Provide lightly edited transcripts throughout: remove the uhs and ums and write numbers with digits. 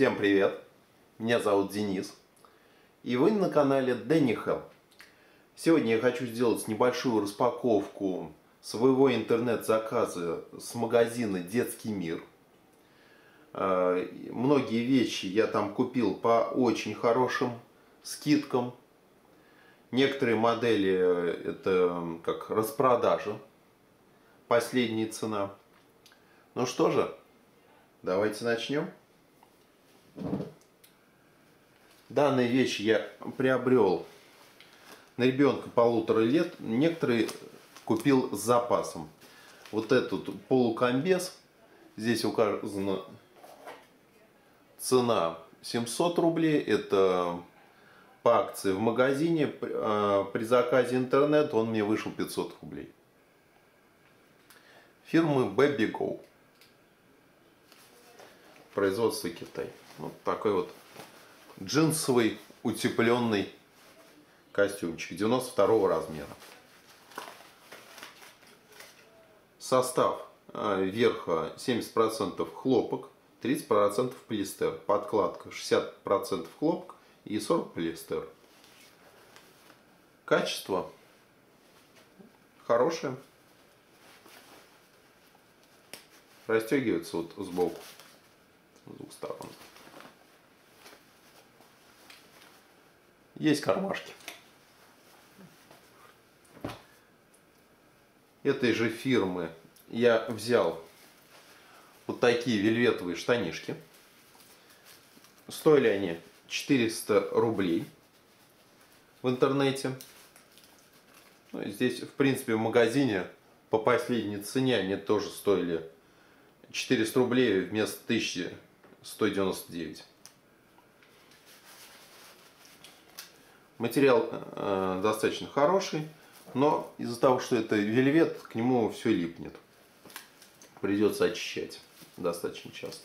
Всем привет! Меня зовут Денис, и вы на канале Danny Hell. Сегодня я хочу сделать небольшую распаковку своего интернет-заказа с магазина Детский мир. Многие вещи я там купил по очень хорошим скидкам. Некоторые модели это как распродажа, последняя цена. Ну что же, давайте начнем. Данные вещи я приобрел на ребенка 1,5 лет. Некоторые купил с запасом. Вот этот полукомбез. Здесь указана цена 700 рублей. Это по акции в магазине. При заказе интернет он мне вышел 500 рублей. Фирмы Baby Go. Производство Китай. Вот такой вот джинсовый утепленный костюмчик 92 размера. Состав верха 70% хлопок, 30% полиэстер. Подкладка 60% хлопок и 40% полиэстер. Качество хорошее. Расстегивается вот сбоку, с двух сторон. Есть кармашки. Этой же фирмы я взял вот такие вельветовые штанишки. Стоили они 400 рублей в интернете. Ну, здесь, в принципе, в магазине по последней цене они тоже стоили 400 рублей вместо 1199. Материал достаточно хороший, но из-за того, что это вельвет, к нему все липнет. Придется очищать достаточно часто.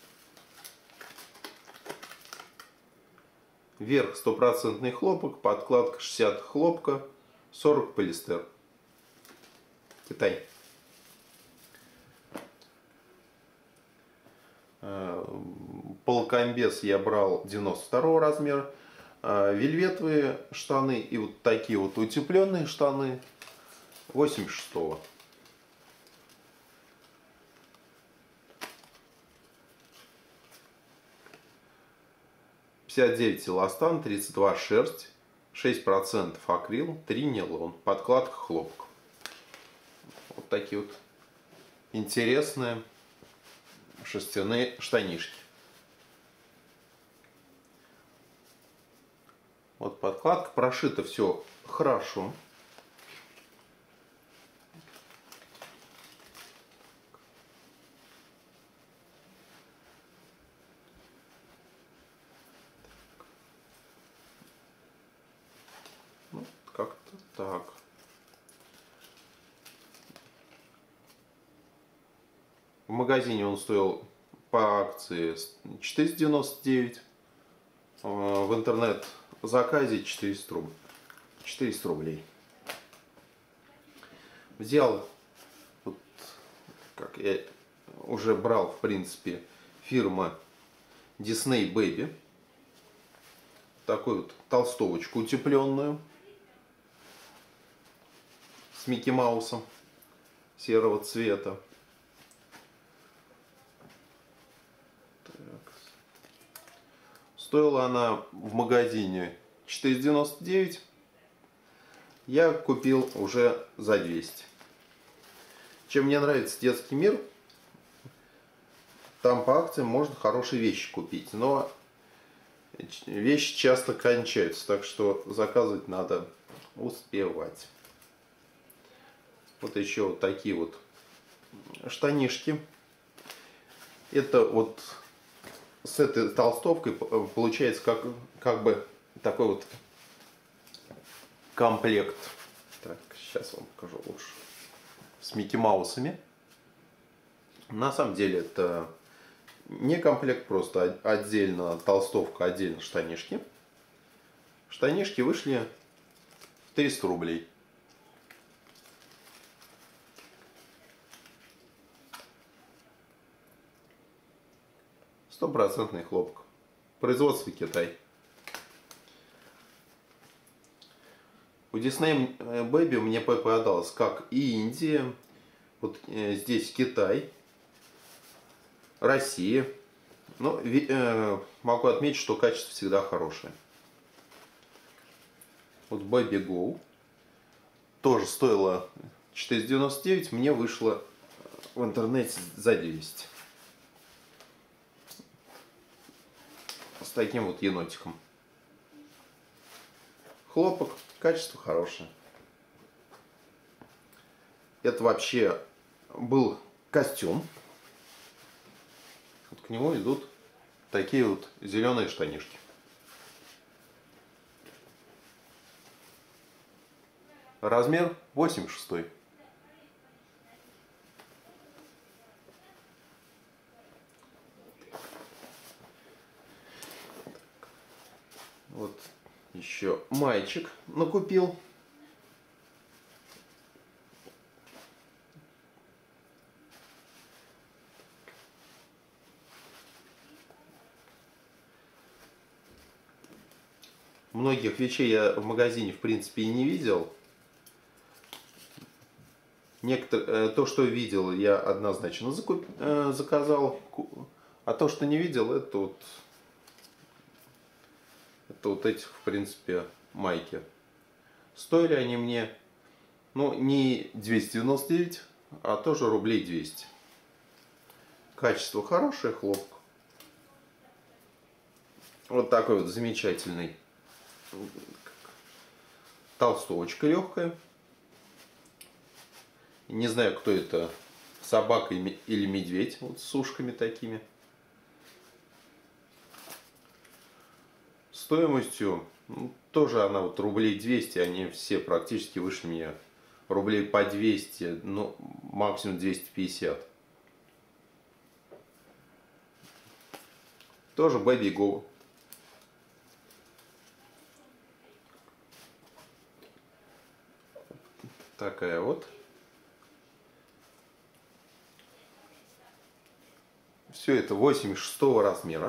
Верх 100% хлопок, подкладка 60 хлопка, 40 полиэстер. Китай. Полукомбез я брал 92 размера. Вельветовые штаны и вот такие вот утепленные штаны 86-го. Эластан, 32 шерсть, 6% акрил, 3 нейлон, подкладка хлопок. Вот такие вот интересные шерстяные штанишки. Вот подкладка, прошито все хорошо. Вот как-то так. В магазине он стоил по акции 499, в интернет заказе 400 рублей. Взял, вот, как я уже брал, в принципе, фирма Disney Baby. Такую вот толстовочку утепленную с Микки Маусом серого цвета. Стоила она в магазине 499. Я купил уже за 200. Чем мне нравится Детский мир, там по акциям можно хорошие вещи купить. Но вещи часто кончаются, так что заказывать надо успевать. Вот еще вот такие вот штанишки. Это вот с этой толстовкой получается как бы такой вот комплект. Так, сейчас вам покажу лучше. С Микки Маусами. На самом деле это не комплект, просто отдельно толстовка, отдельно штанишки. Штанишки вышли в 300 рублей. 100% хлопок. Производство Китай. У Disney Baby мне попадалось как и Индия, вот здесь Китай, Россия. Но могу отметить, что качество всегда хорошее. Вот Baby Go тоже стоило 499, мне вышло в интернете за 200. С таким вот енотиком. Хлопок, качество хорошее. Это вообще был костюм. Вот к нему идут такие вот зеленые штанишки. Размер 86. Вот еще маечек накупил. Многих вещей я в магазине в принципе и не видел. То, что видел, я однозначно заказал. А то, что не видел, это вот этих, в принципе, майки. Стоили они мне, ну, не 299, а тоже рублей 200. Качество хорошее, хлопок. Вот такой вот замечательный. Толстовочка легкая. Не знаю, кто это, собака или медведь, вот с ушками такими. Стоимостью, ну, тоже она вот рублей 200, они все практически вышли мне рублей по 200, ну, максимум 250. Тоже Baby Go. Такая вот. Все это 86 размера.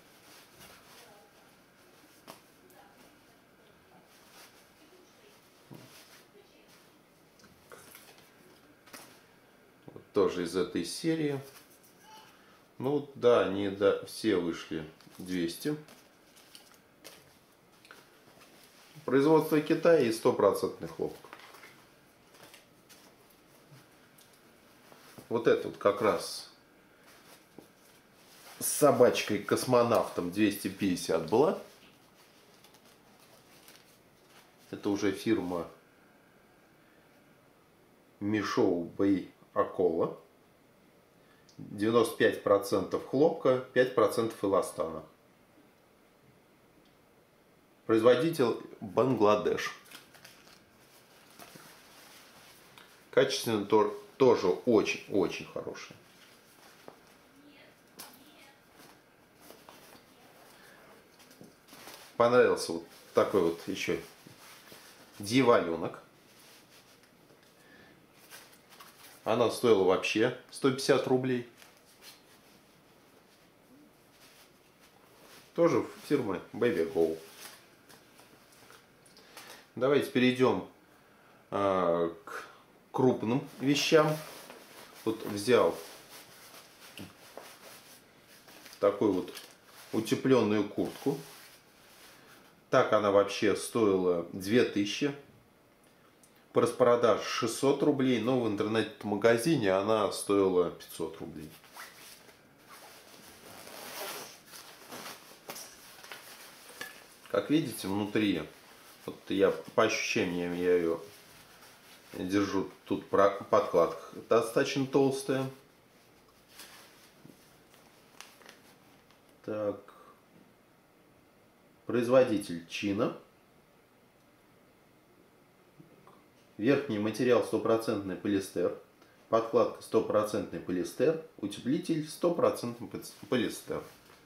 Вот тоже из этой серии. Ну да, они все вышли 200. Производство Китая и 100% хлопок. Вот это вот как раз с собачкой-космонавтом 250 была. Это уже фирма Мишоу Бэй Акола. 95% хлопка, 5% эластана. Производитель Бангладеш. Качественно тоже очень-очень хорошее. Понравился вот такой вот еще дьяволенок. Она стоила вообще 150 рублей. Тоже фирмы Baby Go. Давайте перейдем к крупным вещам. Вот взял такую вот утепленную куртку. Так она вообще стоила 2000. По распродаже 600 рублей, но в интернет-магазине она стоила 500 рублей. Как видите, внутри, вот я по ощущениям я ее держу, тут подкладка достаточно толстая. Так, производитель Чина. Верхний материал 100% полиэстер. Подкладка 100% полиэстер. Утеплитель 100% полиэстер.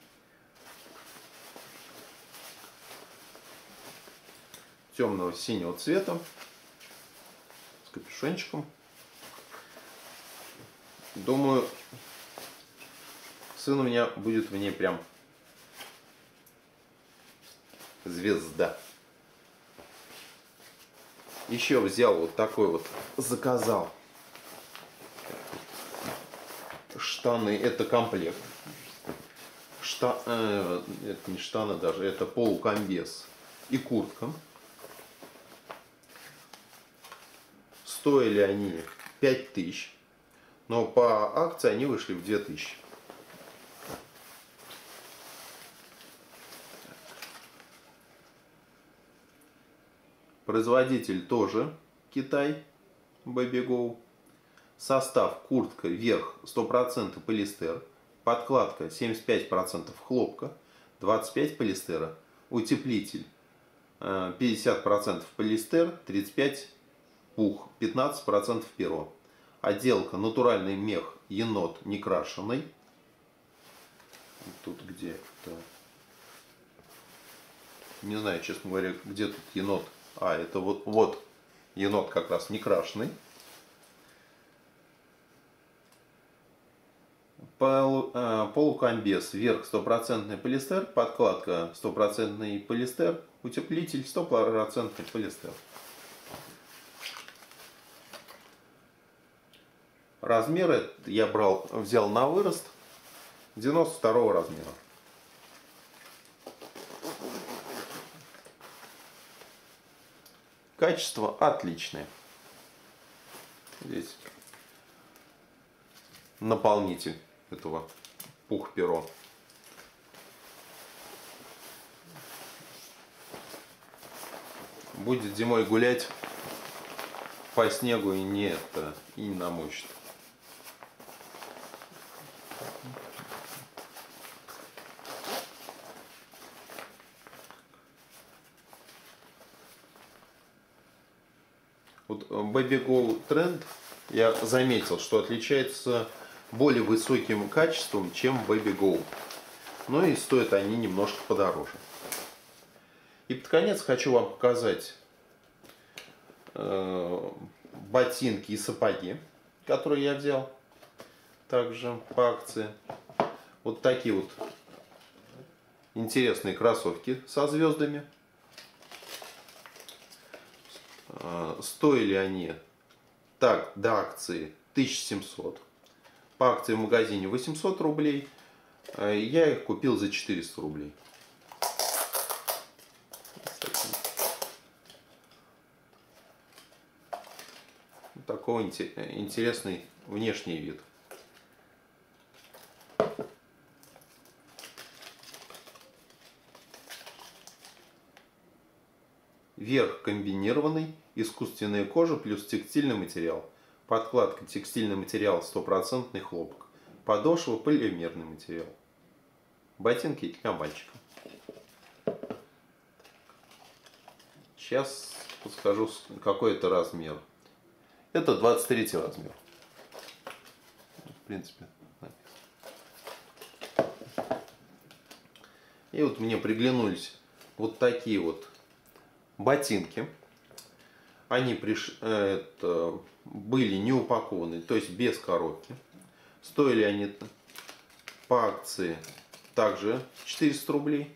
Темного синего цвета. С капюшончиком. Думаю, сын у меня будет в ней прям звезда. Еще взял вот такой вот, заказал штаны, это комплект. Это не штаны даже, это полукомбез и куртка. Стоили они 5000, но по акции они вышли в 2000. Производитель тоже Китай, Baby Go. Состав: куртка, верх 100% полиэстер, подкладка 75% хлопка, 25% полиэстера, утеплитель 50% полиэстер, 35% пух, 15% перо. Отделка: натуральный мех енот некрашенный. Тут где-то, не знаю, честно говоря, где тут енот. Это вот енот как раз некрашенный. Полукомбез, верх 100% полиэстер, подкладка 100% полиэстер, утеплитель 100% полиэстер. Размеры я взял на вырост 92 размера. Качество отличное. Здесь наполнитель этого пух-перо. Будет зимой гулять по снегу и не намочит. Вот Baby Go Trend я заметил, что отличается более высоким качеством, чем Baby Go. Но и стоят они немножко подороже. И под конец хочу вам показать ботинки и сапоги, которые я взял также по акции. Вот такие вот интересные кроссовки со звездами. Стоили они так до акции 1700. По акции в магазине 800 рублей. Я их купил за 400 рублей. Такой интересный внешний вид. Верх комбинированный, искусственная кожа плюс текстильный материал. Подкладка: текстильный материал 100% хлопок. Подошва: полимерный материал. Ботинки для мальчика. Сейчас подскажу, какой это размер. Это 23 размер. В принципе. И вот мне приглянулись вот такие вот ботинки. Они были не упакованы, то есть без коробки. Стоили они по акции также 400 рублей.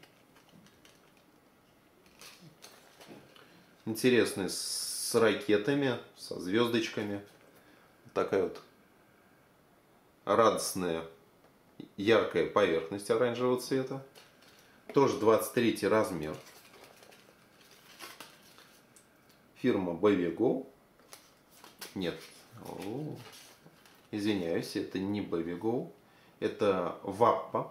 Интересные, с ракетами, со звездочками. Такая вот радостная, яркая поверхность оранжевого цвета. Тоже 23 размер. Фирма Baby Go. Нет. Извиняюсь, это не Baby Go. Это Ваппа.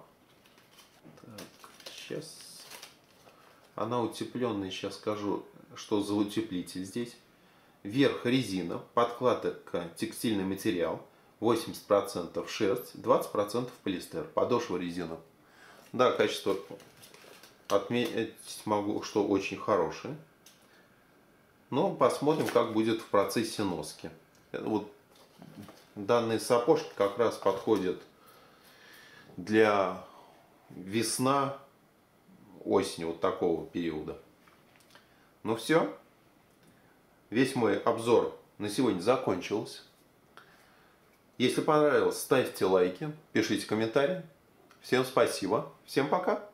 Сейчас. Она утепленная. Сейчас скажу, что за утеплитель здесь. Верх резина. Подкладка текстильный материал. 80% шерсть. 20% полиэстер. Подошва резина. Да, качество отметить могу, что очень хорошее. Но посмотрим, как будет в процессе носки. Вот данные сапожки как раз подходят для весна, осени, вот такого периода. Ну все. Весь мой обзор на сегодня закончился. Если понравилось, ставьте лайки, пишите комментарии. Всем спасибо. Всем пока.